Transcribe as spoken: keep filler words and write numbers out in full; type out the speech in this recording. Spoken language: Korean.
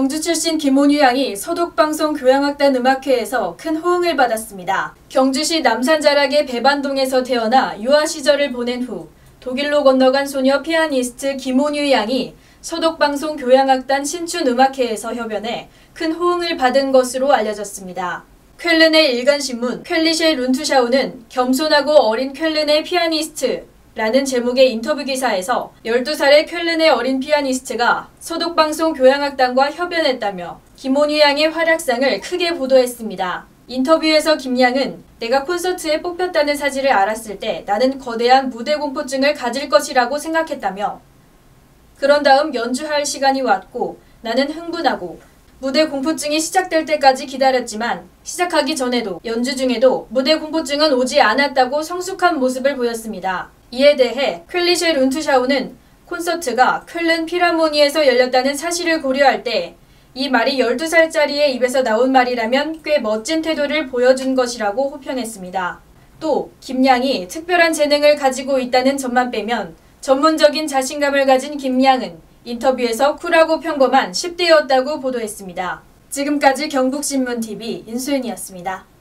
경주 출신 김온유 양이 서독방송 교향악단 음악회에서 큰 호응을 받았습니다. 경주시 남산자락의 배반동에서 태어나 유아 시절을 보낸 후 독일로 건너간 소녀 피아니스트 김온유 양이 서독방송 교향악단 신춘음악회에서 협연해 큰 호응을 받은 것으로 알려졌습니다. 쾰른의 일간신문 쾰리셰 룬투샤우는 겸손하고 어린 쾰른의 피아니스트 라는 제목의 인터뷰 기사에서 열두 살의 쾰른의 어린 피아니스트가 서독방송 교향악단과 협연했다며 김온유 양의 활약상을 크게 보도했습니다. 인터뷰에서 김 양은 내가 콘서트에 뽑혔다는 사실을 알았을 때 나는 거대한 무대 공포증을 가질 것이라고 생각했다며 그런 다음 연주할 시간이 왔고 나는 흥분하고 무대 공포증이 시작될 때까지 기다렸지만 시작하기 전에도 연주 중에도 무대 공포증은 오지 않았다고 성숙한 모습을 보였습니다. 이에 대해 쾰리셰 룬투샤우는 콘서트가 쾰른 필하모니에서 열렸다는 사실을 고려할 때 이 말이 열두 살짜리의 입에서 나온 말이라면 꽤 멋진 태도를 보여준 것이라고 호평했습니다. 또 김 양이 특별한 재능을 가지고 있다는 점만 빼면 전문적인 자신감을 가진 김 양은 인터뷰에서 쿨하고 평범한 십 대였다고 보도했습니다. 지금까지 경북신문티비 인수연이었습니다.